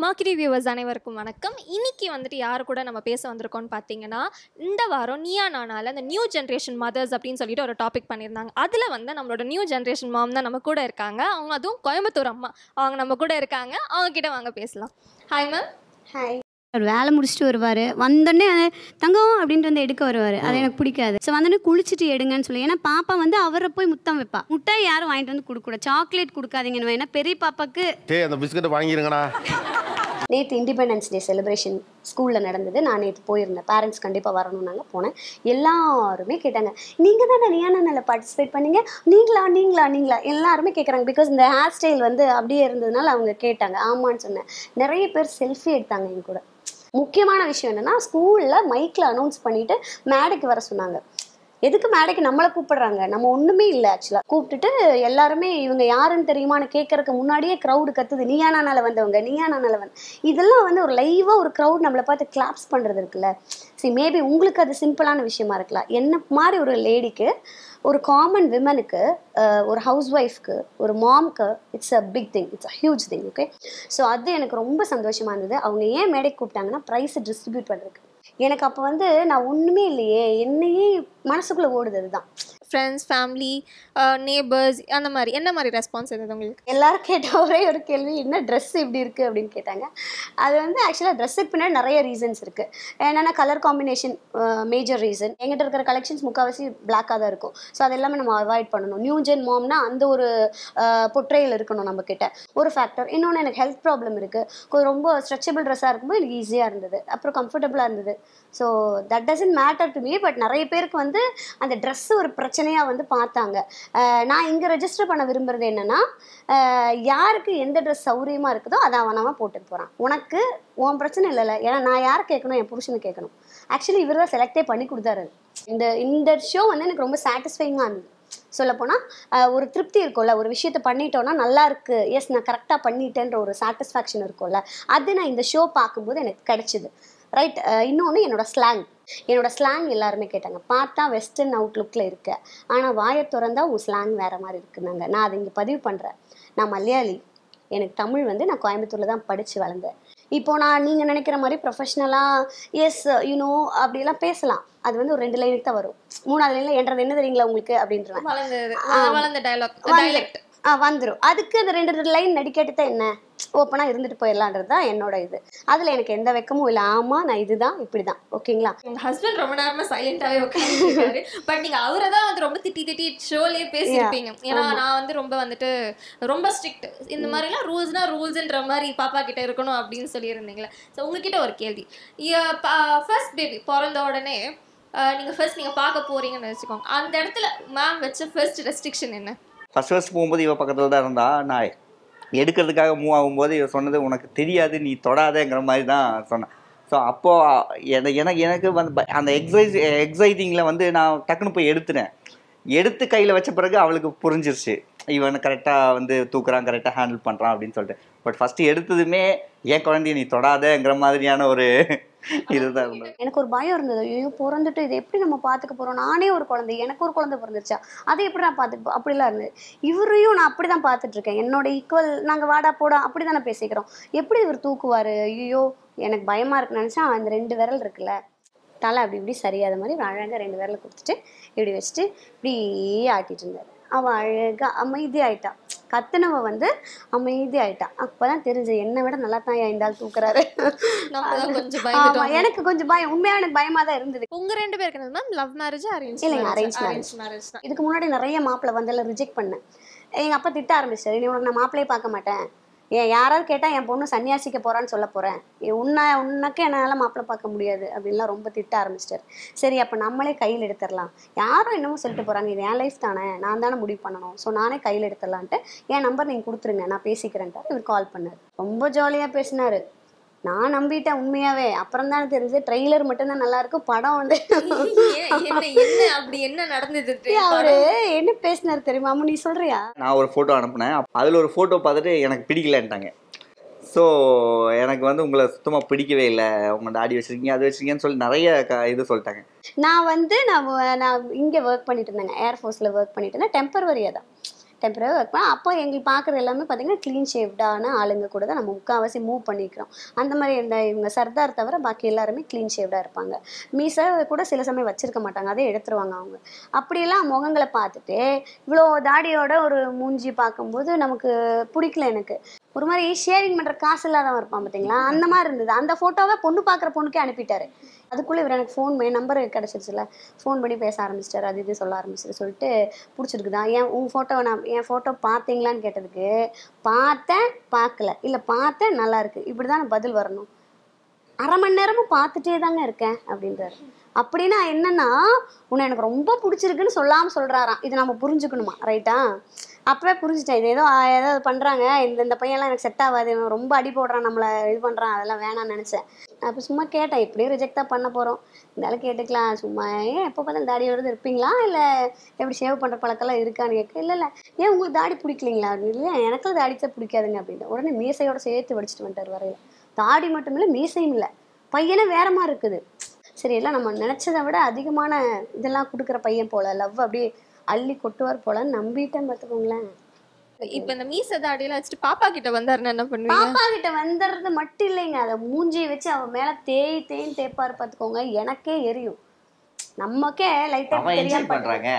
Mercury viewers அனைவருக்கும் வணக்கம். இன்னைக்கு வந்துட்டு யாரு கூட நம்ம பேச வந்திருக்கோம்னு பார்த்தீங்கன்னா, இந்த வாரம் நீயா நானால அந்த நியூ ஜெனரேஷன் மதர்ஸ் அப்படின்னு சொல்லிட்டு ஒரு டாபிக் பண்ணியிருந்தாங்க. அதில் வந்து நம்மளோட நியூ ஜெனரேஷன் மாம் தான் நம்ம கூட இருக்காங்க. அவங்க அதுவும் கோயம்புத்தூர் அம்மா. அவங்க நம்ம கூட இருக்காங்க. அவங்க கிட்ட வாங்க பேசலாம். Hi ma'am. ஹாய். அவர் வேலை முடிச்சுட்டு வருவார், வந்தோடனே தங்கம் அப்படின்ட்டு வந்து எடுக்க வருவார். அது எனக்கு பிடிக்காது. ஸோ வந்தோடனே குளிச்சுட்டு எடுங்கன்னு சொல்லி, ஏன்னா பாப்பா வந்து அவரை போய் முத்தம் வைப்பா. முட்டாய் யாரும் வாங்கிட்டு வந்து கொடுக்கூடாது, சாக்லேட் கொடுக்காதீங்கன்னு. ஏன்னா பெரிய பாப்பாக்கு அந்த பிஸ்கட் வாங்கிருங்கடா. நேற்று இண்டிபெண்டன்ஸ் டே செலிப்ரேஷன் ஸ்கூலில் நடந்தது. நான் நேற்று போயிருந்தேன். பேரண்ட்ஸ் கண்டிப்பாக வரணும்னாங்க, போனேன். எல்லாருமே கேட்டாங்க, நீங்கள் தானே நீயானால பார்ட்டிசிபேட் பண்ணீங்க, நீங்களா எல்லாருமே கேட்குறாங்க. பிகாஸ் இந்த ஹேர் ஸ்டைல் வந்து அப்படியே இருந்ததுனால அவங்க கேட்டாங்க. ஆமான்னு சொன்னேன். நிறைய பேர் செல்ஃபி எடுத்தாங்க என் கூட. முக்கியமான விஷயம் என்னென்னா, ஸ்கூலில் மைக்கில் அனௌன்ஸ் பண்ணிவிட்டு மேடைக்கு வர சொன்னாங்க. எதுக்கு மேடைக்கு நம்மளை கூப்பிடுறாங்க? நம்ம ஒன்றுமே இல்லை. ஆக்சுவலாக கூப்பிட்டுட்டு எல்லாருமே இவங்க யாருன்னு தெரியுமான்னு கேட்கறதுக்கு முன்னாடியே க்ரௌடு கத்துது, நீயானால வந்தவங்க, நீயானால வந்து. இதெல்லாம் வந்து ஒரு லைவாக ஒரு க்ரௌட் நம்மளை பார்த்து கிளாப்ஸ் பண்ணுறது இருக்குல்ல. சரி, மேபி உங்களுக்கு அது சிம்பிளான விஷயமா இருக்கலாம். என்ன மாதிரி ஒரு லேடிக்கு, ஒரு காமன் விமனுக்கு, ஒரு ஹவுஸ் ஒய்ஃப்க்கு, ஒரு மாம்க்கு it's a big thing, it's a huge thing. Okay, so அது எனக்கு ரொம்ப சந்தோஷமாக இருந்தது. அவங்க ஏன் மேடைக்கு கூப்பிட்டாங்கன்னா, ப்ரைஸை டிஸ்ட்ரிபியூட் பண்ணுறதுக்கு. எனக்கு அப்போ வந்து நான் ஒன்றுமே இல்லையே, என்னையே மனசுக்குள்ளே ஓடுது. அதுதான் ஃப்ரெண்ட்ஸ், ஃபேமிலி, நேபர்ஸ், அந்த மாதிரி என்ன மாதிரி ரெஸ்பான்ஸ் இருந்தது உங்களுக்கு? எல்லாரும் கேட்ட ஒரே ஒரு கேள்வி, என்ன ட்ரெஸ் இப்படி இருக்குது அப்படின்னு கேட்டாங்க. அது வந்து ஆக்சுவலாக ட்ரெஸ்ஸுக்கு பின்னாடி நிறைய ரீசன்ஸ் இருக்குது. என்னென்னா, கலர் காம்பினேஷன் மேஜர் ரீசன். எங்கிட்ட இருக்கிற கலெக்ஷன்ஸ் முக்கால்வாசி பிளாக்காக தான் இருக்கும். ஸோ அது எல்லாமே நம்ம அவாய்ட் பண்ணணும். நியூ ஜென் மாம்னா அந்த ஒரு பொட்ரையில் இருக்கணும் நம்மக்கிட்ட, ஒரு ஃபேக்டர். இன்னொன்று, எனக்கு ஹெல்த் ப்ராப்ளம் இருக்குது. ரொம்ப ஸ்ட்ரெச்சபிள் ட்ரெஸ்ஸாக இருக்கும்போது எனக்கு ஈஸியாக இருந்தது, அப்புறம் கம்ஃபர்டபுளாக இருந்தது. So that doesn't matter to me. But நிறைய பேருக்கு வந்து அந்த ட்ரெஸ்ஸு ஒரு பிரச்சனையாக வந்து பார்த்தாங்க. நான் இங்கே ரெஜிஸ்டர் பண்ண விரும்புகிறது என்னென்னா, யாருக்கு எந்த ட்ரெஸ் சௌரியமாக இருக்குதோ அதை அவனாம போட்டுட்டு போகிறான். உனக்கு உன் பிரச்சனை இல்லைல்ல. ஏன்னா நான் யாரை கேட்கணும்? என் புருஷனை கேட்கணும். ஆக்சுவலி இவர் தான் செலக்டே பண்ணி கொடுத்தாரு. இந்த ஷோ வந்து எனக்கு ரொம்ப சாட்டிஸ்ஃபைங்காக இருந்தது. சொல்லப்போனால் ஒரு திருப்தி இருக்கும்ல, ஒரு விஷயத்தை பண்ணிட்டோன்னா நல்லா இருக்குது, எஸ் நான் கரெக்டாக பண்ணிட்டேன்ற ஒரு சாட்டிஸ்ஃபேக்ஷன் இருக்கும்ல, அது நான் இந்த ஷோ பார்க்கும்போது எனக்கு கிடைச்சிது. ரைட். இன்னொன்று, என்னோட ஸ்லாங் எல்லாருமே கேட்டாங்க. பார்த்தா வெஸ்டர்ன் அவுட்லுக்கில் இருக்க, ஆனால் வாயை திறந்தா உன் ஸ்லாங் வேறு மாதிரி இருக்குனாங்க. நான் அதை இங்கே பதிவு பண்ணுறேன். நான் மலையாளி. எனக்கு தமிழ் வந்து நான் கோயம்புத்தூரில் தான் படித்து வளர்ந்தேன். இப்போது நான் நீங்கள் நினைக்கிற மாதிரி ப்ரொஃபஷ்னலாக எஸ் யூனோ அப்படிலாம் பேசலாம். அது வந்து ஒரு 2 லைனுக்கு தான் வரும். 3ஆவது லைனில் என்றது என்ன தெரியுங்களா உங்களுக்கு அப்படின்றேன் வந்துடும். அதுக்கு அந்த 2 லைன் நடிக்காட்டி தான் என்ன, ஓப்பனாக இருந்துட்டு போயிடலான்றது தான் என்னோட இது. அதில் எனக்கு எந்த வெக்கமும் இல்லை. ஆமாம், நான் இதுதான், இப்படி தான். ஓகேங்களா? உங்கள் ஹஸ்பண்ட் ரொம்ப நேரமாக சைலண்டாகவே உட்காந்துருக்காரு. பட் நீங்கள் அவரை தான் வந்து ரொம்ப திட்டி ஷோலேயே பேசியிருப்பீங்க. ஏன்னா நான் வந்து ரொம்ப ஸ்ட்ரிக்ட், இந்த மாதிரிலாம் ரூல்ஸ்ன்ற மாதிரி பாப்பா கிட்ட இருக்கணும் அப்படின்னு சொல்லியிருந்தீங்களே. ஸோ உங்ககிட்ட ஒரு கேள்வி. ஃபர்ஸ்ட் பேபி பிறந்த உடனே நீங்கள் பார்க்க போறீங்கன்னு வச்சுக்கோங்க. அந்த இடத்துல மேம் வச்ச ஃபர்ஸ்ட் ரெஸ்ட்ரிக்ஷன் என்ன? ஃபர்ஸ்ட் போகும்போது இவ பக்கத்தில் தான் இருந்தா. நான் எடுக்கிறதுக்காக மூவ் ஆகும்போது இவ சொன்னது, உனக்கு தெரியாது, நீ தொடாதேங்கிற மாதிரி தான் சொன்னேன். ஸோ அப்போது எனக்கு வந்து அந்த எக்ஸைட்டிங்கில் வந்து நான் டக்குன்னு போய் எடுத்து கையில் வச்ச பிறகு அவளுக்கு புரிஞ்சிருச்சு, இவனை கரெக்டாக வந்து தூக்குறான், கரெக்டாக ஹேண்டில் பண்ணுறான் அப்படின்னு சொல்லிட்டு. பட் ஃபஸ்ட்டு எடுத்ததுமே என் குழந்தைய நீ தொடாதேங்கிற மாதிரியான ஒரு இதுதான் இருந்தது. எனக்கு ஒரு பயம் இருந்தது. ஐயோ, பிறந்துட்டு இதை எப்படி நம்ம பார்த்துக்க போகிறோம்? நானே ஒரு குழந்தை, எனக்கு ஒரு குழந்தை பிறந்துருச்சா, அதை எப்படி நான் பார்த்துட்டு அப்படிலாம் இருந்தது. இவரையும் நான் அப்படி தான் பார்த்துட்ருக்கேன். என்னோட ஈக்குவல், நாங்கள் வாடா போடா அப்படி தானே பேசிக்கிறோம். எப்படி இவர் தூக்குவார்? ஐயோ, எனக்கு பயமாக இருக்குன்னு நினச்சா, அந்த 2 விரல் இருக்குல்ல, தலை அப்படி இப்படி சரியாத மாதிரி அழகாக 2 விரலை கொடுத்துட்டு இப்படி வச்சுட்டு இப்படி ஆட்டிகிட்டு இருந்தார். அவள் அழகாக அமைதியாயிட்டா. கத்துனவ வந்து அமைதியாயிட்டா. அப்போதான் தெரிஞ்சு, என்னை விட நல்லா தான் இந்த ஆள் தூக்குறாரு. எனக்கு கொஞ்சம் பயம், உண்மையான பயமா தான் இருந்தது. உங்க 2 பேருக்கு மேம் லவ் மேரேஜ் அரேஞ்ச்? இல்லைங்க, அரேஞ்ச் மேரேஜ் தான். இதுக்கு முன்னாடி நிறைய மாப்பிள்ளை வந்தெல்லாம் ரிஜெக்ட் பண்ணேன். எங்கள் அப்பா திட்ட ஆரம்பிச்சாரு, நீ உனக்கு நான் மாப்பிள்ளையே பார்க்க மாட்டேன், யாராவது கேட்டால் என் பொண்ணு சன்னியாசிக்க போகிறான்னு சொல்ல போகிறேன், உனக்கு என்னால் மாப்பிள்ளை பார்க்க முடியாது அப்படின்லாம் ரொம்ப திட்ட ஆரம்பிச்சிட்டார். சரி, அப்போ நம்மளே கையில் எடுத்துடலாம். யாரும் என்னமோ சொல்லிட்டு போகிறாங்க, இது என் லைஃப் தானே, நான் தானே முடிவு பண்ணணும், ஸோ நானே கையில் எடுத்துடலான்ட்டு என் நம்பர் நீங்கள் கொடுத்துருங்க, நான் பேசிக்கிறேன்ட்டு இவர் கால் பண்ணார். ரொம்ப ஜாலியாக பேசினார். நான் நம்பிட்டேன் உண்மையாவே. அப்புறம் தானே தெரிஞ்சு ட்ரெய்லர் மட்டும்தான் நல்லா இருக்கும், படம் வந்து அப்படி என்ன நடந்தது? அவரு என்ன பேசினாரு தெரியுமா? நீ சொல்றியா? நான் ஒரு ஃபோட்டோ அனுப்புனேன். அதில் ஒரு ஃபோட்டோ பார்த்துட்டு எனக்கு பிடிக்கலன்ட்டாங்க. ஸோ எனக்கு வந்து உங்களை சுத்தமாக பிடிக்கவே இல்லை, உங்கள் தாடி வச்சுருக்கீங்க, அது வச்சுருக்கீங்கன்னு சொல்லி நிறைய இது சொல்லிட்டாங்க. நான் இங்கே ஒர்க் பண்ணிட்டு இருந்தேங்க, ஏர்ஃபோர்ஸில் ஒர்க் பண்ணிட்டு இருந்தேன். டெம்பரவரியாக தான். டெம்பரரியாக ஒர்க் பண்ண. அப்போ எங்களுக்கு பார்க்குறது எல்லாமே பார்த்தீங்கன்னா க்ளீன் ஷேவ்டான ஆளுங்க கூட தான் நம்ம முக்கால்வாசி மூவ் பண்ணிக்கிறோம். அந்த மாதிரி இவங்க சர்தார் தவிர பாக்கி எல்லாருமே க்ளீன் ஷேவ்டாக இருப்பாங்க. மீசை கூட சில சமயம் வச்சிருக்க மாட்டாங்க, அதே எடுத்துருவாங்க அவங்க. அப்படியெல்லாம் முகங்களை பார்த்துட்டு இவ்வளோ தாடியோட ஒரு மூஞ்சி பார்க்கும்போது நமக்கு பிடிக்கல. எனக்கு ஒரு மாதிரி ஷேவிங் பண்ணுற காசு இல்லாதவன் இருப்பான் பார்த்தீங்களா, அந்த மாதிரி இருந்தது. அந்த ஃபோட்டோவை பொண்ணு பார்க்குற பொண்ணுக்கே அனுப்பிட்டாரு. அதுக்குள்ளே இவர் எனக்கு ஃபோன் பண்ணி நம்பர் கிடச்சிருச்சுல, ஃபோன் பண்ணி பேச ஆரம்பிச்சிட்டாரு. அது இது சொல்ல ஆரம்பிச்சிட்டு சொல்லிட்டு பிடிச்சிருக்குதா உன் ஃபோட்டோவை என் ஃபோட்டோ பார்த்தீங்களான்னு கேட்டதுக்கு பார்த்தேன் பார்க்கல, இல்லை பார்த்தேன் நல்லா இருக்கு, இப்படி தான் பதில் வரணும். அரை மணி நேரமும் பார்த்துட்டே தாங்க இருக்கேன் அப்படின்றாரு. அப்படின்னா என்னன்னா உன்னை எனக்கு ரொம்ப பிடிச்சிருக்குன்னு சொல்லாமல் சொல்கிறாராம். இது நம்ம புரிஞ்சுக்கணுமா? ரைட்டா? அப்பவே புரிஞ்சுட்டேன், இது ஏதாவது பண்ணுறாங்க, இந்த பையன்லாம் எனக்கு செட் ஆகாது, ரொம்ப அடி போடுறான், நம்மளை இது பண்ணுறான், அதெல்லாம் வேணாம்னு நினச்சேன். அப்போ சும்மா கேட்டேன், இப்படியும் ரிஜெக்ட் தான் பண்ண போகிறோம், இருந்தாலும் கேட்டுக்கலாம் சும்மா. எப்போ பார்த்தாலும் தாடி வருது இருப்பீங்களா, இல்லை எப்படி ஷேவ் பண்ணுற பழக்கெல்லாம் இருக்கான்னு கேட்க. இல்லை ஏன் உங்களுக்கு தாடி பிடிக்கலிங்களா அப்படின்னு. இல்லை எனக்கும் தாடி தான் பிடிக்காதுங்க அப்படின்ட்டு. உடனே மீசையோட சேர்த்து வடிச்சிட்டு வந்துட்டார் வரையில். தாடி மட்டும் இல்லை மீசையும் இல்லை, பையனே வேற மாதிரி இருக்குது. சரி எல்லாம் நம்ம நினச்சதை விட அதிகமான இதெல்லாம் கொடுக்குற பையன் போல, லவ் அப்படியே அள்ளி கொட்டுவார் போல நம்பிட்டேன் பார்த்துக்கோங்களேன். இப்ப இந்த மீச தாடியெல்லாம் வச்சுட்டு பாப்பா கிட்ட வந்தாருன்னா என்ன பண்ணுவீங்க? பாப்பா கிட்ட வந்துறது மட்டும் இல்லைங்க, அதை மூஞ்சியை வச்சு அவன் மேல தேய்ப்பாரு பார்த்துக்கோங்க, எனக்கே எரியும். நமக்கே லைட்டா தெரியாம பண்றாங்க,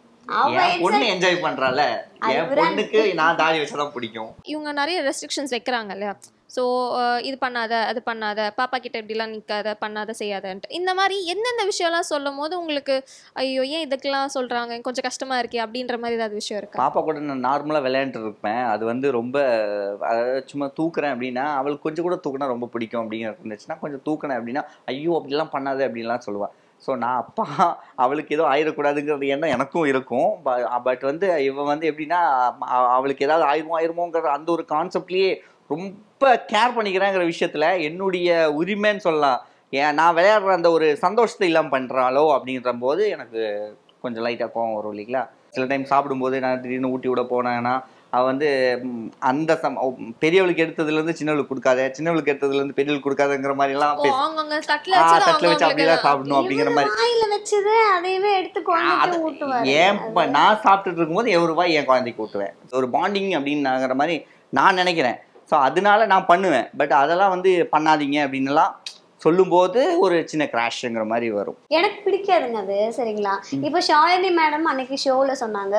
பொண்ணு என்ஜாய் பண்றால, என் பொண்ணுக்கு நான் தாடி வச்சதான் பிடிக்கும். இவங்க நிறைய ரெஸ்ட்ரிக்ஷன்ஸ் வைக்கிறாங்க இல்லையா? ஸோ இது பண்ணாத, அது பண்ணாத, பாப்பா கிட்ட இப்படிலாம் நிற்காத, பண்ணாத, செய்யாதன்ட்டு இந்த மாதிரி எந்தெந்த விஷயம்லாம் சொல்லும் போது உங்களுக்கு ஐயோ ஏன் இதுக்கெல்லாம் சொல்கிறாங்க, கொஞ்சம் கஷ்டமாக இருக்கே அப்படின்ற மாதிரி ஏதாவது விஷயம் இருக்கு? பாப்பா கூட நான் நார்மலாக விளையாண்டுட்டு இருப்பேன். அது வந்து ரொம்ப சும்மா தூக்குறேன் அப்படின்னா அவளுக்கு கொஞ்சம் கூட தூக்குனா ரொம்ப பிடிக்கும் அப்படிங்கிறது இருந்துச்சுன்னா, கொஞ்சம் தூக்குனேன் அப்படின்னா ஐயோ அப்படிலாம் பண்ணாத அப்படின்லாம் சொல்லுவாள். ஸோ நான் அப்பா அவளுக்கு ஏதோ ஆயிடக்கூடாதுங்கிறது எண்ணம் எனக்கும் இருக்கும். பட் வந்து இவன் வந்து எப்படின்னா அவளுக்கு ஏதாவது ஆயிருமோங்கிற அந்த ஒரு கான்செப்ட்லேயே ரொம்ப கேர் பண்ணிக்கிறேங்கிற விஷயத்துல என்னுடைய உரிமைன்னு சொல்லலாம். ஏன் நான் விளையாடுற அந்த ஒரு சந்தோஷத்தை இல்லாமல் பண்ணுறாளோ அப்படின்ற போது எனக்கு கொஞ்சம் லைட்டாக கோவம் வரும் இல்லைங்களா. சில டைம் சாப்பிடும்போது நான் திடீர்னு ஊட்டி விட போனேன்னா அவள் வந்து அந்த பெரியவளுக்கு எடுத்ததுலேருந்து சின்னவளுக்கு கொடுக்காத, சின்னவளுக்கு எடுத்ததுலேருந்து பெரியவளுக்கு கொடுக்காதுங்கிற மாதிரிலாம் தட்டில் வச்சு அப்படிலாம் சாப்பிடணும் அப்படிங்கிற மாதிரி வச்சது அதையவே எடுத்து ஏன் நான் சாப்பிட்டுட்டு இருக்கும்போது ஒரு வாய் என் குழந்தைக்கு ஊட்டுவேன். ஒரு பாண்டிங் அப்படின்னுங்கிற மாதிரி நான் நினைக்கிறேன். ஸோ அதனால நான் பண்ணுவேன். பட் அதெல்லாம் வந்து பண்ணாதீங்க அப்படின்னுலாம் சொல்லும்போது ஒரு சின்ன கிராஷ்ங்கிற மாதிரி வரும். எனக்கு பிடிக்காதுங்க அது. சரிங்களா, இப்போ ஷாலினி மேடம் அன்னைக்கு ஷோவில் சொன்னாங்க,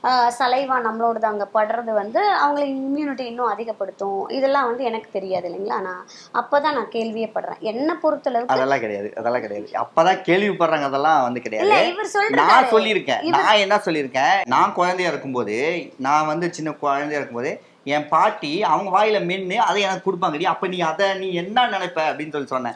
சலைவா நம்மளோடது அங்கே படுறது வந்து அவங்களுக்கு இம்யூனிட்டி இன்னும் அதிகப்படுத்தும். இதெல்லாம் வந்து எனக்கு தெரியாது இல்லைங்களா. நான் அப்போதான் நான் கேள்வியே படுறேன். என்ன பொறுத்தளவுக்கு அதெல்லாம் கிடையாது, அதெல்லாம் கிடையாது. அப்போதான் கேள்விப்படுறாங்க, அதெல்லாம் வந்து கிடையாது. நான் சொல்லியிருக்கேன், நான் என்ன சொல்லியிருக்கேன், நான் குழந்தையா இருக்கும்போது, நான் வந்து சின்ன குழந்தையா இருக்கும்போது என் பாட்டி அவங்க வாயில மென்னு அதை எனக்கு கொடுப்பாங்கடி, அப்ப நீ அதை நீ என்ன நினைப்ப அப்படின்னு சொல்லி சொன்னேன்.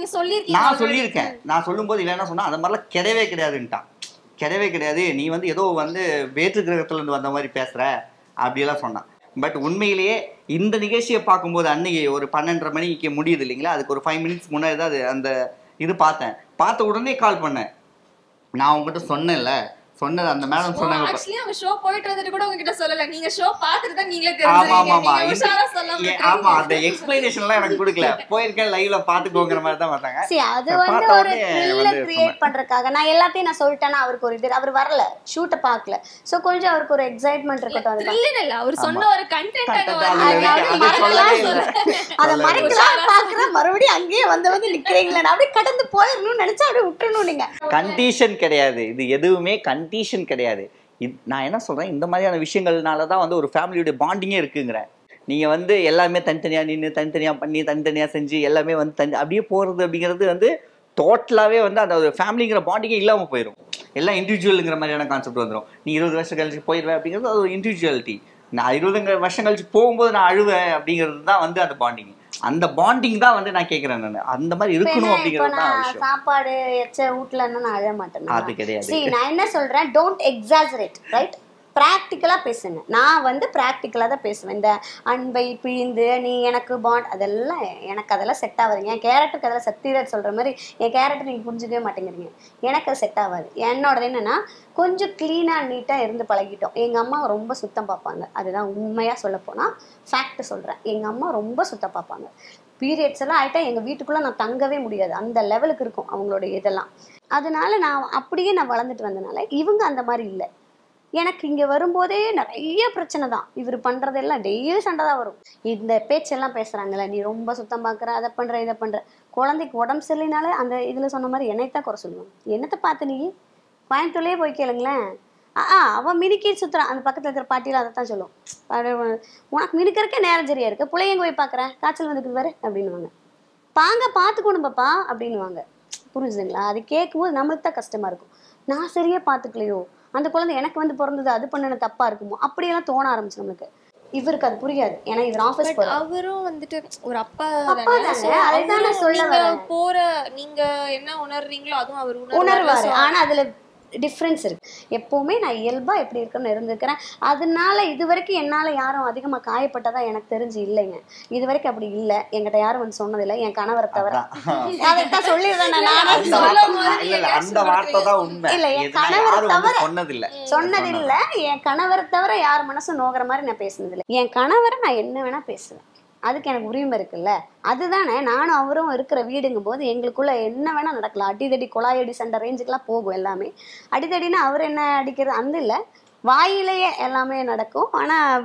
நான் சொல்லியிருக்கேன். நான் சொல்லும்போது இல்லை என்ன சொன்னா, அந்த மாதிரிலாம் கிடையவே கிடையாதுன்ட்டான். கிடையவே கிடையாது, நீ வந்து ஏதோ வந்து வேற்று கிரகத்துல இருந்து வந்த மாதிரி பேசுற அப்படியெல்லாம் சொன்னான். பட் உண்மையிலேயே இந்த நிகழ்ச்சியை பார்க்கும்போது அன்னைக்கு ஒரு 12:30 மணிக்கு முடியுது இல்லைங்களா, அதுக்கு ஒரு 5 மினிட்ஸ் முன்னாடி தான் அது அந்த இது பார்த்தேன். பார்த்த உடனே கால் பண்ணேன். நான் உங்ககிட்ட சொன்னேன்ல, சொன்னது அந்த மேடம் சொன்னாங்க. एक्चुअली அவங்க ஷோ போயிட்டு வந்துட்டு கூட உங்ககிட்ட சொல்லல, நீங்க ஷோ பார்த்துட்டு தான் நீங்களே தெரிஞ்சுறீங்க. நீங்க உஷாரா சொல்லாம ஆமா, அந்த எக்ஸ்பிளனேஷன்லாம் எனக்கு கொடுக்கல, போயிருக்கேன் லைவ்ல பாத்துக்கோங்கற மாதிரி தான் வந்தாங்க. சரி, அது வந்து ஒரு த்ரில்ல கிரியேட் பண்றதுக்காக நான் எல்லாத்தையும் நான் சொல்லிட்டேனா, அவருக்கு ஒரு இது, அவர் வரல, ஷூட்ட பார்க்கல, சோ கொஞ்சம் அவருக்கு ஒரு எக்ஸைட்மென்ட் இருக்கட்டும். அது த்ரில் இல்ல, அவர் சொன்ன ஒரு கண்டென்ட் அது சொல்லவே இல்ல. அத மறைக்கலாம் பார்க்கற, மறுபடியும் அங்கேயே வந்து நிக்கிறீங்களா, நான் அப்படியே கடந்து போயிரணும்னு நினைச்சா அப்படியே விட்டுறணும். நீங்க கண்டிஷன் கிடையாது, இது எதுவுமே கண்டிஷன் கிடையாது. நான் என்ன சொல்றேன், இந்த மாதிரியான விஷயங்கள்னால தான் வந்து ஒரு ஃபேமிலியோட பாண்டிங்கே இருக்குங்கிறேன். நீங்க வந்து எல்லாமே தனித்தனியா நின்று தனித்தனியா பண்ணி தனித்தனியா செஞ்சு எல்லாமே வந்து அப்படியே போறது அப்படிங்கிறது வந்து டோட்டலாவே வந்து அந்த ஒரு ஃபேமிலிங்கிற பாண்டிங்கே இல்லாம போயிடும். எல்லாம் இண்டிவிஜுவலுங்கிற மாதிரியான கான்செப்ட் வந்துடும். நீ 20 வருஷம் கழிச்சு போயிடுவேன் அப்படிங்கிறது அது ஒரு இண்டிவிஜுவாலிட்டி. நான் 20 வருஷம் கழிச்சு போகும்போது நான் அழுவேன் அப்படிங்கிறது தான் வந்து அந்த பாண்டிங். அந்த பாண்டிங் தான் வந்து நான் கேக்குறேன். நான் அந்த மாதிரி இருக்கணும் அப்படிங்கிறது தான் விஷயம். சாப்பாடு எச்ச ஊட்டலன்னா நான் அழ மாட்டேன். அது கிடையாது. சரி, நான் என்ன சொல்றேன், டோன்ட் எக்ஸாஜரேட், ரைட்? ப்ராக்டிக்கலா பேசுங்க. நான் வந்து ப்ராக்டிக்கலா தான் பேசுவேன். இந்த அன்பை பிழிந்து நீ எனக்கு பாண்ட் அதெல்லாம் எனக்கு அதெல்லாம் செட் ஆகாதுங்க. என் கேரக்டருக்கு அதெல்லாம் சத்தியராஜ் சொல்ற மாதிரி என் கேரக்டர் நீங்க புரிஞ்சுக்கவே மாட்டேங்கிறீங்க. எனக்கு அது செட் ஆகாது. என்னோடது என்னன்னா, கொஞ்சம் கிளீனா நீட்டா இருந்து பழகிட்டோம். எங்க அம்மா ரொம்ப சுத்தம் பார்ப்பாங்க. அதுதான் உண்மையா சொல்ல போனா ஃபேக்ட் சொல்றேன். எங்க அம்மா ரொம்ப சுத்தம் பார்ப்பாங்க. பீரியட்ஸ் எல்லாம் ஆயிட்டா எங்க வீட்டுக்குள்ள நான் தங்கவே முடியாது, அந்த லெவலுக்கு இருக்கும் அவங்களோட இதெல்லாம். அதனால நான் அப்படியே நான் வளர்ந்துட்டு வந்தனால இவங்க அந்த மாதிரி இல்லை. எனக்கு இங்கே வரும்போதே நிறைய பிரச்சனை தான். இவர் பண்ணுறதெல்லாம் டெய்லி சண்டை தான் வரும். இந்த பேச்செல்லாம் பேசுகிறாங்கல்ல, நீ ரொம்ப சுத்தம் பார்க்குற, அதை பண்ணுற இதை பண்ணுற. குழந்தைக்கு உடம்பு சரியில்லைனாலே அந்த இதில் சொன்ன மாதிரி என்னைத்தான் குறை சொல்லுவாங்க. என்னத்தை பார்த்து நீ கோயம்புத்தூர்லேயே போய் கேளுங்களேன். அவன் மினுக்கி சுற்றுறான். அந்த பக்கத்தில் இருக்கிற பாட்டியில் அதை தான் சொல்லுவோம். உனக்கு மினுக்கிறக்கே நேரம் சரியா இருக்கு, பிள்ளைங்க போய் பார்க்குறேன், காய்ச்சல் வந்துக்குது பாரு அப்படின்னுவாங்க. பார்த்துக்கணும் பாப்பா அப்படின்னுவாங்க. புரிஞ்சுதுங்களா? அது கேட்கும்போது நம்மளுக்கு தான் கஷ்டமா இருக்கும். நான் சரியா பார்த்துக்கலையோ, அந்த குழந்தை எனக்கு வந்து பிறந்தது அது பண்ண தப்பா இருக்குமோ, அப்படியெல்லாம் தோண ஆரம்பிச்சு நம்மளுக்கு. இவருக்கு அது புரியாது. ஏன்னா இவர் ஆபீஸ் போற. அவரும் வந்துட்டு ஒரு அப்பா தானே. அதுதான் நான் சொல்ல வரேன். போற நீங்க என்ன உணர்றீங்களோ அதுவும் அவர் உணர்வாரு. ஆனா அதுல டிஃப்ரென்ஸ் இருக்கு. எப்பவுமே நான் இயல்பா எப்படி இருக்குன்னு இருந்திருக்கிறேன். அதனால இது வரைக்கும் என்னால யாரும் அதிகமா காயப்பட்டதா எனக்கு தெரிஞ்சு இல்லைங்க. இது வரைக்கும் அப்படி இல்லை. என்கிட்ட யாரும் வந்து சொன்னதில்லை, என் கணவரை தவிர. அதைத்தான் சொல்லிடுறேன். அந்த வார்த்தை தான் உண்மை. இல்ல, என் கணவரை தவிர சொன்னதில்லை. என் கணவரை தவிர யார் மனசும் நோகிற மாதிரி நான் பேசுனதில்லை. என் கணவரை நான் என்ன வேணா பேசுவேன், அதுக்கு எனக்கு உரிமை இருக்குல்ல. அதுதானே நானும் அவரும் இருக்கிற வீடுங்கும் போது எங்களுக்குள்ள என்ன வேணா நடக்கலாம். அடிதடி கொலாயடி சண்டை ரேஞ்சுக்கெல்லாம் போகும் எல்லாமே. அடிதடினா அவர் என்ன அடிக்கிறது அந்த இல்லை, வாயிலேயே எல்லாமே நடக்கும். ஆனால்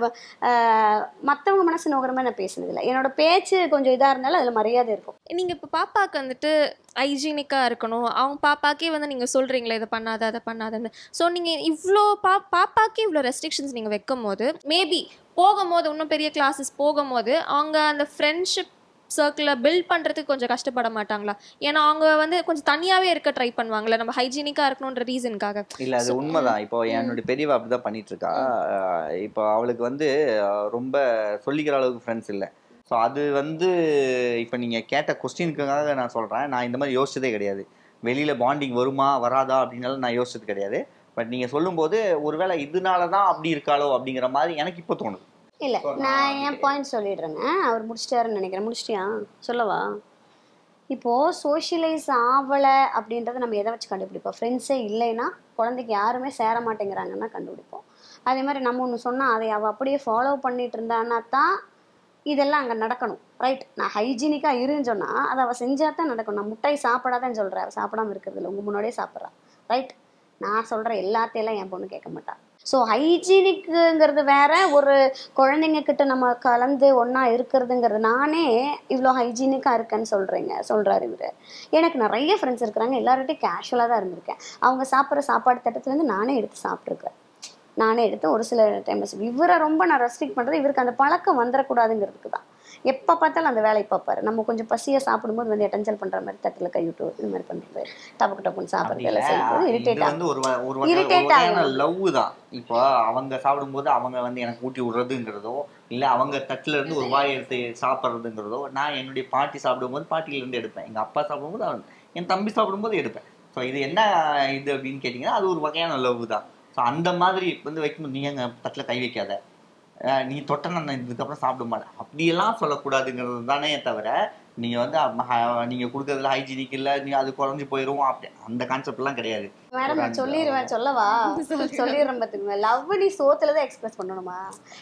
மற்றவங்க மனசு நோக்கிற மாதிரி நான் பேசினதில்லை. என்னோட பேச்சு கொஞ்சம் இதாக இருந்தாலும் அதில் மரியாதை இருக்கும். நீங்கள் இப்போ பாப்பாவுக்கு வந்துட்டு ஹைஜீனிக்காக இருக்கணும், அவங்க பாப்பாக்கே வந்து நீங்கள் சொல்கிறீங்களே இதை பண்ணாத அதை பண்ணாதன்னு. ஸோ நீங்கள் இவ்வளோ பாப்பாக்கே இவ்வளோ ரெஸ்ட்ரிக்ஷன்ஸ் நீங்கள் வைக்கும் போது மேபி போகும்போது இன்னும் பெரிய கிளாஸஸ் போகும்போது அவங்க அந்த ஃப்ரெண்ட்ஷிப் சர்க்கிளில் பில்ட் பண்ணுறதுக்கு கொஞ்சம் கஷ்டப்பட மாட்டாங்களா? ஏன்னா அவங்க வந்து கொஞ்சம் தனியாகவே இருக்க ட்ரை பண்ணுவாங்களே நம்ம ஹைஜீனிக்காக இருக்கணுன்ற ரீசனுக்காக. இல்லை, அது உண்மைதான். இப்போ என்னுடைய பெரியவா அப்படி தான் பண்ணிட்டு இருக்கா. இப்போ அவளுக்கு வந்து ரொம்ப சொல்லிக்கிற அளவுக்கு ஃப்ரெண்ட்ஸ் இல்லை. ஸோ அது வந்து இப்போ நீங்கள் கேட்ட கொஸ்டினுக்காக நான் சொல்கிறேன். நான் இந்த மாதிரி யோசிச்சதே கிடையாது. வெளியில் பாண்டிங் வருமா வராதா அப்படின்னாலும் நான் யோசிச்சது கிடையாது. பட் நீங்கள் சொல்லும்போது ஒருவேளை இதனால தான் அப்படி இருக்காளோ அப்படிங்கிற மாதிரி எனக்கு இப்போ தோணுது. இல்லை, நான் என் பாயிண்ட் சொல்லிடுறேங்க. அவர் முடிச்சிட்டாருன்னு நினைக்கிறேன். முடிச்சிட்டியா? சொல்லவா? இப்போது சோஷியலைஸ் ஆகலை அப்படின்றத நம்ம எதை வச்சு கண்டுபிடிப்போம்? ஃப்ரெண்ட்ஸே இல்லைன்னா குழந்தைக்கு யாருமே சேர மாட்டேங்கிறாங்கன்னா கண்டுபிடிப்போம். அதே மாதிரி நம்ம ஒன்று சொன்னால் அதை அவள் அப்படியே ஃபாலோ பண்ணிட்டு இருந்தான்னா தான் இதெல்லாம் அங்கே நடக்கணும். ரைட், நான் ஹைஜீனிக்காக இருன்னு சொன்னால் அதை அவள் செஞ்சால் தான் நடக்கணும். நான் முட்டை சாப்பிடாதான் சொல்கிறேன், அவள் சாப்பிடாமல் இருக்கிறது இல்லை, உங்கள் முன்னாடியே சாப்பிட்றான். ரைட், நான் சொல்கிற எல்லாத்தையெல்லாம் என் பொண்ணு கேட்க மாட்டாள். ஸோ ஹைஜீனிக்குங்கிறது வேற, ஒரு குழந்தைங்க கிட்ட நம்ம கலந்து ஒன்றா இருக்கிறதுங்கிறது. நானே இவ்வளோ ஹைஜீனிக்காக இருக்கேன்னு சொல்கிறாரு இவர். எனக்கு நிறைய ஃப்ரெண்ட்ஸ் இருக்கிறாங்க, எல்லார்கிட்டையும் கேஷுவலாக தான் இருந்திருக்கேன். அவங்க சாப்பிட்ற சாப்பாடு தட்டத்துலேருந்து நானே எடுத்து சாப்பிட்ருக்கேன். நானே எடுத்து ஒரு சில டைம்ஸ் இவரை ரொம்ப நான் ரெஸ்ட்ரிக்ட் பண்ணுறது இவருக்கு அந்த பழக்கம் வந்துடக்கூடாதுங்கிறதுக்கு தான். எப்போ பார்த்தாலும் அந்த வேலையை பார்ப்பாரு. நம்ம கொஞ்சம் பசியாக சாப்பிடும்போது வந்து அட்டென்ஷன் பண்ணுற மாதிரி தட்டில் கை விட்டு இது மாதிரி பண்ணுறது, டப்பு டப்புன்னு சாப்பிட்றது எல்லாம் செய்யும்போது இரிட்டேட் ஆகும். லவ் தான். இப்போ அவங்க சாப்பிடும்போது அவங்க வந்து எனக்கு ஊட்டி விடுறதுங்கிறதோ, இல்லை அவங்க தட்டில் இருந்து ஒரு வாயை எடுத்து சாப்பிட்றதுங்கிறதோ, நான் என்னுடைய பாட்டி சாப்பிடும்போது பாட்டியிலேருந்து எடுப்பேன், எங்கள் அப்பா சாப்பிடும்போது அவன், என் தம்பி சாப்பிடும்போது எடுப்பேன். ஸோ இது என்ன இது அப்படின்னு கேட்டிங்கன்னா அது ஒரு வகையான லவ் தான். ஸோ அந்த மாதிரி வந்து வைக்கும்போது நீ எங்கள் தட்டில் கை வைக்காத, நீ தொட்டனா நான் இதுக்கப்புறம் சாப்பிட மாட்டேன் அப்படியெல்லாம் சொல்லக்கூடாதுங்கிறது தானே தவிர, நீங்கள் வந்து நீங்கள் கொடுக்கறதுல ஹைஜீனிக் இல்லை, நீ அது குறைஞ்சி போயிடும் அப்படி அந்த கான்செப்ட்லாம் கிடையாது. மேடம் நான் சொல்லிடுவேன், சொல்லவா? சொல்லிடுறேன் பார்த்துக்குங்க. லவ் நீ சோத்துல தான் எக்ஸ்பிரஸ் பண்ணணுமா?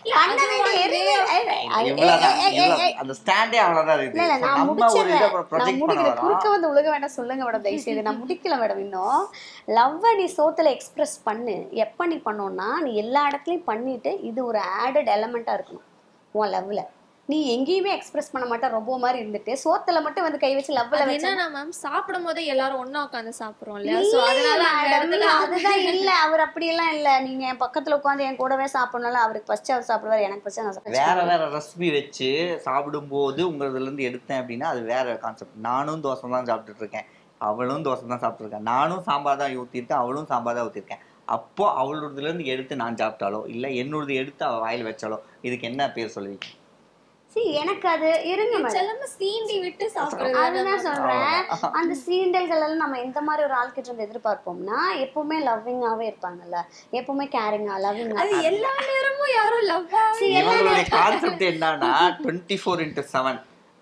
அந்த ஸ்டாண்டே அவ்வளோதான் இருக்கு. இல்லை, நான் முடிக்கிறேன். குறுக்க வந்து உலக வேண்டாம் சொல்லுங்க மேடம், தயவுசெய்து. நான் முடிக்கல மேடம் இன்னும். லவ்வை நீ சோத்துல எக்ஸ்பிரஸ் பண்ணு. எப்போ நீ பண்ணோன்னா நீ எல்லா இடத்துலையும் பண்ணிட்டு இது ஒரு ஆடட் எலமெண்ட்டாக இருக்கணும் உன் லவ்ல. நீ எங்கேயுமே எக்ஸ்பிரஸ் பண்ண மாட்டா, ரொம்ப மாதிரி இருந்துட்டு சோத்துல மட்டும் வந்து கை வச்சு லவ்ல வச்சு. என்னன்னா மேம் சாப்பிடும் போதே எல்லாரும் ஒண்ணா உட்காந்து சாப்பிடுறோம் இல்லையா? சோ அதனால அதுதான் இல்ல, அவர் அப்படியெல்லாம் இல்ல. நீங்க என் பக்கத்துல உட்காந்து என் கூடவே சாப்பிடணும்ல, அவருக்கு ஃபர்ஸ்ட் அவர் சாப்பிடுவாரு, எனக்கு ஃபர்ஸ்ட் நான் சாப்பிடுவேன். வேற வேற ரெசிபி வச்சு சாப்பிடும்போது உங்களதுல இருந்து எடுத்தேன் அப்படின்னா அது வேற கான்செப்ட். நானும் தோசை தான் சாப்பிட்டுட்டு இருக்கேன், அவளும் தோசை தான் சாப்பிட்டுருக்கேன். நானும் சாம்பார் தான் ஊற்றிருக்கேன், அவளும் சாம்பார் தான் ஊற்றிருக்கேன். அப்போ அவளோடதுல இருந்து எடுத்து நான் சாப்பிட்டாலோ இல்லை என்னோடது எடுத்து அவள் வாயில் வச்சாலோ இதுக்கு என்ன பேர் சொல்லுவீங்க? எனக்கு அது இருங்க மேடம், சீண்டி விட்டு சாப்பிடுறது. அதுதான் சொல்றேன். அந்த சீண்டல்கள் எல்லாம் நம்ம எந்த மாதிரி ஒரு ஆள் கிட்ட இருந்து எதிர்பார்ப்போம்னா எப்பவுமே லவ்விங்காவே இருப்பாங்கல்ல, எப்பவுமே கேரிங்கா லவ்விங்கா. அது எல்லா நேரமும் யாரும் லவ்வா. இவங்களுடைய கான்செப்ட் என்னன்னா 24/7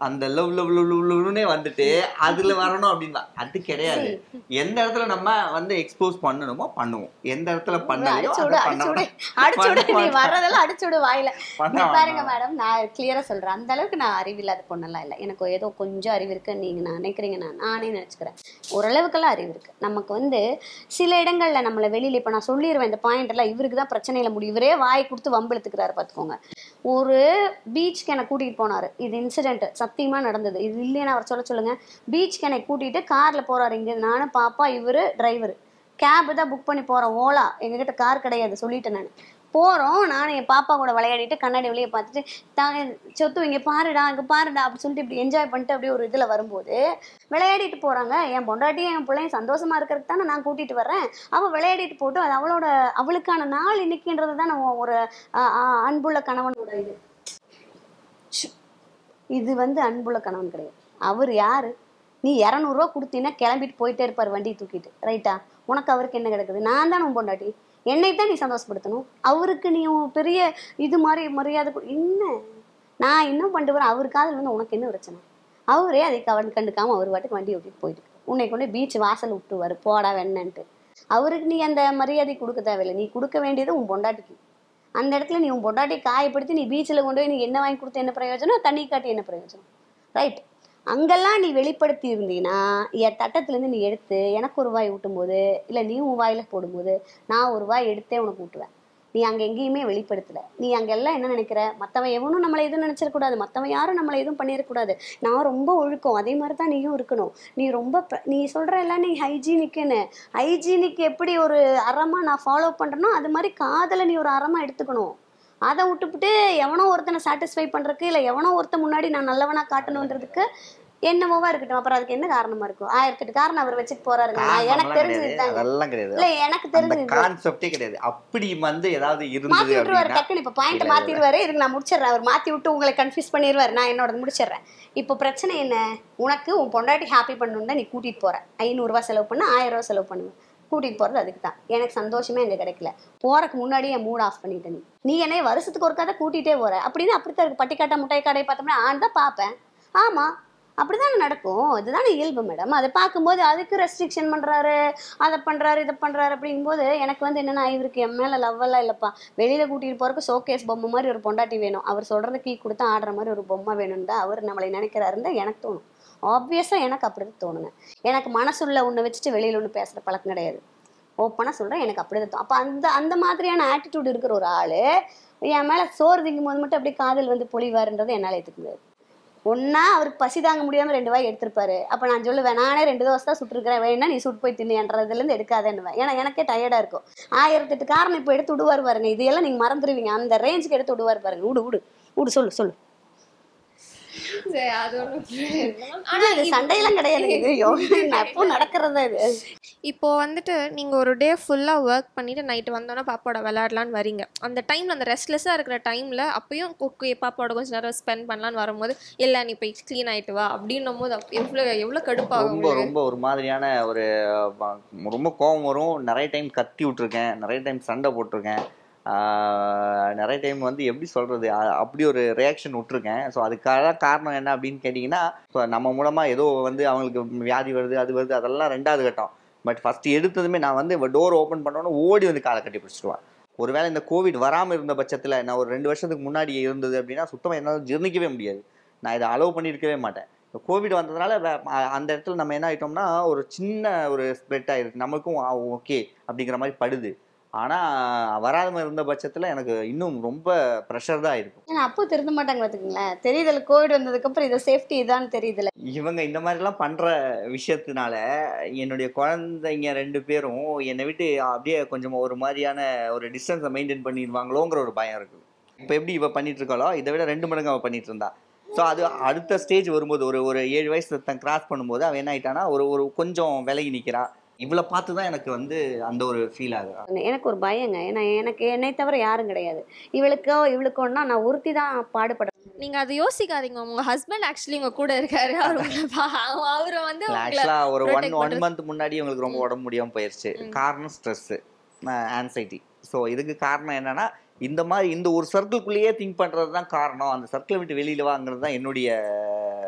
அந்த லவ்னே வந்துட்டு அதுல வரணும் அப்படின்னா அது கிடையாது. எந்த இடத்துல நம்ம வந்து எக்ஸ்போஸ் பண்ணணுமோ பண்ணுவோம், எந்த இடத்துல பண்ணலையோ வர்றதெல்லாம் அடிச்சுடு வாயில. பாருங்க மேடம், நான் கிளியரா சொல்றேன், அந்த அளவுக்கு நான் அறிவில்லாத பொண்ணெல்லாம் இல்லை. எனக்கு ஏதோ கொஞ்சம் அறிவு இருக்கு நீங்க நான் நினைக்கிறீங்க, நானே நினைச்சுக்கிறேன். ஓரளவுக்கெல்லாம் அறிவு இருக்கு. நமக்கு வந்து சில இடங்கள்ல நம்மளை வெளியில இப்ப நான் சொல்லிடுவேன் இந்த பாயிண்ட் எல்லாம் இவருக்கு தான் பிரச்சனையில முடியும், இவரே வாய் கொடுத்து வம்பெடுத்துக்கிறாரு பார்த்துக்கோங்க. ஒரு பீச்சுக்கு என்னை கூட்டிகிட்டு போனார், இது இன்சிடென்ட் சத்தியமாக நடந்தது, இது இல்லைன்னு அவர் சொல்லுங்க. பீச்சுக்கு என்னை கூட்டிகிட்டு காரில் போகிறாரு, இங்கே நானும் பாப்பா இவர் டிரைவர், கேபு தான் புக் பண்ணி போகிறோம், ஓலா, எங்ககிட்ட கார் கிடையாது சொல்லிட்டேன் நான். போகிறோம், நானும் என் பாப்பா கூட விளையாடிட்டு கண்ணாடி வெளியே பார்த்துட்டு சொத்து இங்கே பாருடா இங்கே பாருடா அப்படி சொல்லிட்டு இப்படி என்ஜாய் பண்ணிட்டு அப்படியே ஒரு இதில் வரும்போது விளையாடிட்டு போகிறாங்க. என் பொண்டாட்டியும் என் பிள்ளையும் சந்தோஷமா இருக்கிறதுக்கு தானே நான் கூட்டிகிட்டு வர்றேன். அவள் விளையாடிட்டு போட்டு அது அவளுக்கான நாள் இன்னைக்குன்றது தான் ஒரு அன்புள்ள கணவனோட இது வந்து அன்புள்ள கணவன் கிடையாது. அவர் யாரு? நீ 200 ரூபா கொடுத்தீங்கன்னா கிளம்பிட்டு போயிட்டே இருப்பார் வண்டி தூக்கிட்டு, ரைட்டா? உனக்கு அவருக்கு என்ன கிடக்குது? நான் தான் உன் பொண்டாட்டி, என்னை தான் நீ சந்தோஷப்படுத்தணும். அவருக்கு நீ பெரிய இது மாதிரி மரியாதை என்ன நான் இன்னும் பண்ணிட்டு வரேன். அவர் காதல் வந்து உனக்கு என்ன பிரச்சனை? அவரே அதை கண்டுக்காம அவர் வாட்டுக்கு வண்டி ஓட்டிட்டு போயிட்டு உன்னை கொண்டு பீச் வாசல் விட்டுவாரு, போடா வேணன்ட்டு. அவருக்கு நீ அந்த மரியாதை கொடுக்க தேவையில்லை, நீ கொடுக்க வேண்டியது உன் பொண்டாட்டிக்கு. அந்த இடத்துல நீ உன் பொண்டாட்டி காயப்படுத்தி நீ பீச்சில் கொண்டு போய் நீ என்ன வாங்கி கொடுத்த என்ன பிரயோஜனம், தண்ணி காட்டி என்ன பிரயோஜனம், ரைட்? அங்கெல்லாம் நீ வெளிப்படுத்தி இருந்தீங்கன்னா என் தட்டத்துலேருந்து நீ எடுத்து எனக்கு ஒரு வாய் ஊட்டும் போது இல்லை நீ உன் வாயில் போடும்போது நான் ஒரு வாய் எடுத்தே உனக்கு ஊட்டுவேன். நீ அங்கே எங்கேயுமே வெளிப்படுத்தலை. நீ அங்கெல்லாம் என்ன நினைக்கிற, மற்றவன் எவனும் நம்மளை எதுவும் நினச்சிடக்கூடாது, மற்றவன் யாரும் நம்மளை எதுவும் பண்ணிடக்கூடாது, நான் ரொம்ப ஒழுக்கம், அதே மாதிரி தான் நீயும் இருக்கணும். நீ ரொம்ப நீ சொல்கிற எல்லாம் நீ ஹைஜீனிக் எப்படி ஒரு அறமாக நான் ஃபாலோ பண்ணுறேனோ அது மாதிரி காதலை நீ ஒரு அறமாக எடுத்துக்கணும். அதை விட்டுப்புட்டு எவனோ ஒருத்தனை சாட்டிஸ்ஃபை பண்ணுறதுக்கு இல்லை எவனோ ஒருத்தன் முன்னாடி நான் நல்லவனாக காட்டணுன்றதுக்கு என்னமோவா இருக்கட்டும். அப்புறம் அதுக்கு என்ன காரணமா இருக்கும்? 1008 காரணம் அவர் வச்சுட்டு போறாருங்க. எனக்கு தெரிஞ்சது இல்ல, எனக்கு தெரிஞ்சது கான்செப்டே கிடையாது. அப்படி வந்து ஏதாவது இருந்தது மாத்தி விட்டுருவாரு டக்குன்னு. இப்ப பாயிண்ட் மாத்திடுவாரு, இதுக்கு நான் முடிச்சிடுறேன். அவர் மாத்தி விட்டு உங்களை கன்ஃபியூஸ் பண்ணிடுவாரு, நான் என்னோட முடிச்சிடுறேன். இப்போ பிரச்சனை என்ன, உனக்கு உன் பொண்டாட்டி ஹாப்பி பண்ணணும் தான் நீ கூட்டிட்டு போற. 500 ரூபாய் செலவு பண்ண 1000 ரூபாய் செலவு பண்ணுவேன், கூட்டிகிட்டு போகிறது அதுக்கு தான். எனக்கு சந்தோஷமே எனக்கு கிடைக்கல. போகிறக்கு முன்னாடியே என் மூட் ஆஃப் பண்ணிட்டேன். நீ என்னை வருஷத்துக்கு ஒருக்காத கூட்டிகிட்டே போகிற அப்படின்னு அப்படித்தான் இருக்குது. பட்டிக்காட்டை முட்டை கடையை பார்த்தோம்னா தான் பார்ப்பேன். ஆமாம், அப்படி தானே நடக்கும். இதுதானே இயல்பு மேடம். அதை பார்க்கும்போது அதுக்கு ரெஸ்ட்ரிக்ஷன் பண்ணுறாரு, அதை பண்ணுறாரு, இதை பண்ணுறாரு அப்படிங்கும்போது எனக்கு வந்து என்னென்னா இவருக்கு என் மேலே லவ்வெல்லாம் இல்லைப்பா. வெளியில் கூட்டிகிட்டு போகிறக்கு ஷோகேஸ் பொம்மை மாதிரி ஒரு பொண்டாட்டி வேணும், அவர் சொல்கிறத கீ கொடுத்தா ஆடுற மாதிரி ஒரு பொம்மை வேணும்னு தான் அவர் நம்மளை நினைக்கிறாருன்னு தான் எனக்கு தோணும். ஆப்வியஸாக எனக்கு அப்படி தான் தோணுங்க. எனக்கு மனசுள்ள ஒன்று வச்சுட்டு வெளியில் ஒன்று பேசுகிற பழக்கம் கிடையாது. ஓப்பனாக சொல்கிறேன், எனக்கு அப்படி தான். அப்போ அந்த மாதிரியான ஆட்டிடியூட் இருக்கிற ஒரு ஆள் என் மேலே சோறு திங்கும் போது மட்டும் அப்படியே காதல் வந்து பொழிவாருன்றது என்னால் ஏற்றுக்க முடியாது. ஒன்றா அவருக்கு பசி தாங்க முடியாமல் 2 வாய் எடுத்திருப்பாரு. அப்போ நான் சொல்லுவேன், நானே 2 தோசை தான் சுட்டுருக்கிறேன், வேணா நீ சுட்டு போய் தின்னுன்றதுலேருந்து எடுக்காதேன்னுவேன். ஏன்னா எனக்கே டயர்டாக இருக்கும். 1008 காரணம் இப்போ எடுத்து விடுவார் பாருங்க. இதையெல்லாம் நீங்கள் மறந்துடுவீங்க. அந்த ரேஞ்சுக்கு எடுத்து விடுவார் பாருங்க. விடு சொல்லு. சண்டையெல்லாம் கிடையாது, நடக்கிறதா இது. இப்போ வந்துட்டு நீங்க ஒரு டே ஃபுல்லா ஒர்க் பண்ணிட்டு நைட்டு வந்தோன்னா பாப்பாவோட விளையாடலான்னு வரீங்க. அந்த டைம்ல அந்த ரெஸ்ட்லெஸ்ஸா இருக்கிற டைம்ல அப்பயும் ஓகே பாப்பாவோட கொஞ்சம் நேரம் ஸ்பெண்ட் பண்ணலான்னு வரும்போது இல்லை நீ போய் க்ளீன் ஆயிட்டு வா அப்படின்னும் போது எவ்வளவு கடுப்பாகும். ரொம்ப ஒரு மாதிரியான ஒரு ரொம்ப கோபம் வரும். நிறைய டைம் கத்தி விட்டுருக்கேன், நிறைய டைம் சண்டை போட்டிருக்கேன், நிறைய டைம் வந்து எப்படி சொல்கிறது அப்படி ஒரு ரியாக்ஷன் விட்டுருக்கேன். ஸோ அதுக்காக காரணம் என்ன அப்படின்னு கேட்டிங்கன்னா, ஸோ நம்ம மூலமாக ஏதோ வந்து அவங்களுக்கு வியாதி வருது, அது வருது, அதெல்லாம் 2வது கட்டம். பட் ஃபஸ்ட்டு எடுத்ததுமே நான் வந்து டோர் ஓப்பன் பண்ணோன்னு ஓடி வந்து காலை கட்டி பிடிச்சிடுவேன். ஒருவேளை இந்த கோவிட் வராமல் இருந்த பட்சத்தில் நான் ஒரு 2 வருஷத்துக்கு முன்னாடி இருந்தது அப்படின்னா சுத்தமாக என்னால் ஜீர்ணிக்கவே முடியாது. நான் இதை அலோவ் பண்ணியிருக்கவே மாட்டேன். இப்போ கோவிட் வந்ததுனால அந்த இடத்துல நம்ம என்ன ஆகிட்டோம்னா ஒரு சின்ன ஒரு ஸ்ப்ரெட் ஆகிருக்கு, நம்மளுக்கும் ஓகே அப்படிங்கிற மாதிரி படுது. ஆனால் வராமல் இருந்த பட்சத்தில் எனக்கு இன்னும் ரொம்ப ப்ரெஷர் தான் இருக்கும். ஏன்னா அப்போ திருந்த மாட்டாங்க பார்த்துக்குங்களேன். தெரியுதுல, கோவிட் வந்ததுக்கப்புறம் இதை சேஃப்டி இதான்னு தெரியுதுல. இவங்க இந்த மாதிரிலாம் பண்ணுற விஷயத்தினால என்னுடைய குழந்தைங்க 2 பேரும் என்னை விட்டு அப்படியே கொஞ்சம் ஒரு மாதிரியான ஒரு டிஸ்டன்ஸை மெயின்டைன் பண்ணிடுவாங்களோங்கிற ஒரு பயம் இருக்குது. இப்போ எப்படி இவ பண்ணிட்டு இருக்காளோ இதை விட 2 மடங்கு அவள் பண்ணிட்டு இருந்தா. ஸோ அது அடுத்த ஸ்டேஜ் வரும்போது ஒரு 7 வயசு கிராஸ் பண்ணும்போது அவன் என்ன ஆகிட்டானா ஒரு கொஞ்சம் விலகி நிற்கிறா. இவளை பார்த்து தான் எனக்கு வந்து அந்த ஒரு ஃபீல் ஆகுது. எனக்கு ஒரு பயங்க. ஏன்னா எனக்கு என்னை தவிர யாரும் கிடையாது. இவளுக்கோன்னா நான் ஒருத்தி தான் பாடுபடுறேன். நீங்க அதை யோசிக்காதீங்க. உங்க ஹஸ்பண்ட் ஆக்சுவலி உங்க கூட இருக்காரு. அவரை வந்து ஆக்சுவலா ஒரு 1 மந்த் முன்னாடி உங்களுக்கு ரொம்ப உடம்பு முடியாமல் போயிடுச்சு. காரணம் ஸ்ட்ரெஸ்ஸு, ஆன்சைட்டி. ஸோ இதுக்கு காரணம் என்னன்னா இந்த மாதிரி இந்த ஒரு சர்க்கிள்குள்ளேயே திங்க் பண்ணுறது தான் காரணம். அந்த சர்க்கிளை விட்டு வெளியில் வாங்கிறது தான் என்னுடைய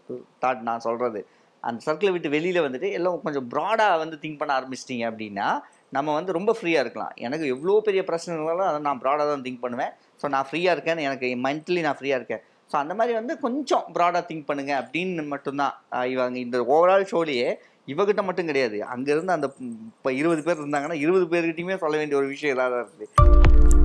தாட் நான் சொல்கிறது. அந்த சர்க்கிளை விட்டு வெளியில் வந்துட்டு எல்லாம் கொஞ்சம் ப்ராடாக வந்து திங்க் பண்ண ஆரம்பிச்சிட்டிங்க அப்படின்னா நம்ம வந்து ரொம்ப ஃப்ரீயாக இருக்கலாம். எனக்கு எவ்வளோ பெரிய பிரச்சனை இருந்தாலும் அதை நான் ப்ராடாக தான் திங்க் பண்ணுவேன். ஸோ நான் ஃப்ரீயாக இருக்கேன், எனக்கு மென்டலி நான் ஃப்ரீயாக இருக்கேன். ஸோ அந்த மாதிரி வந்து கொஞ்சம் ப்ராடாக திங்க் பண்ணுங்க அப்படின்னு மட்டும்தான். இவங்க இந்த ஓவரால் ஷோலேயே இவகிட்ட மட்டும் கிடையாது, அங்கேருந்து அந்த இப்போ 20 பேர் இருந்தாங்கன்னா 20 பேர்கிட்டையுமே சொல்ல வேண்டிய ஒரு விஷயம் ஏதாவது இருக்குது.